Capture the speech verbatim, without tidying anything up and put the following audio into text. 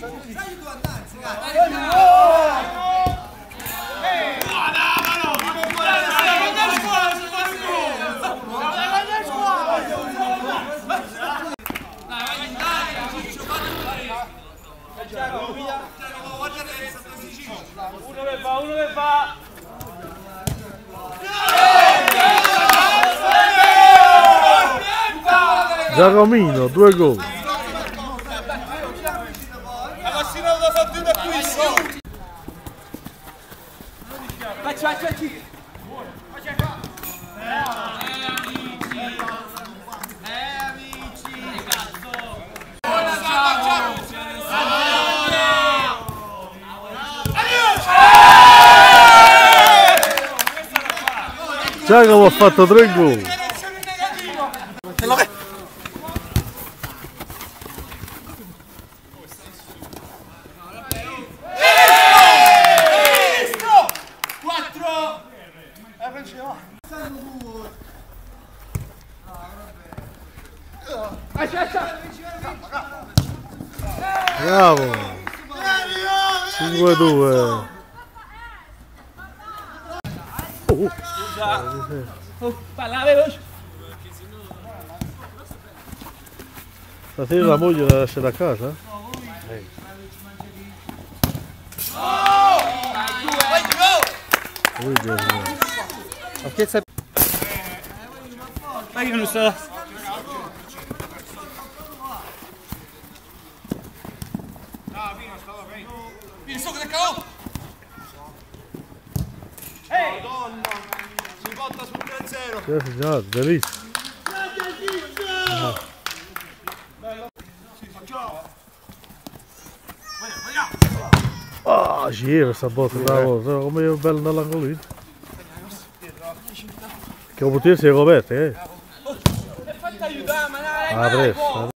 Uno che fa, uno che fa! Giacomino, due gol. Facci, facci, facci! Giacomo ha fatto tre gol. Bravo. cinque due. Oh. Oh, palla veloce! Stasera la moglie la lascia da casa? Eh. Oh, Dio mio. Dai che non sta. Vieni su che cavolo! Ehi! Madonna! Si botta sul tre a zero! Sì, signore, bellissimo! Ah, gira questa botta, bravo, come è bello nell'angolino. Che può tirsi le coperte, eh? Fatti aiutare, ma dai! Ah, presto.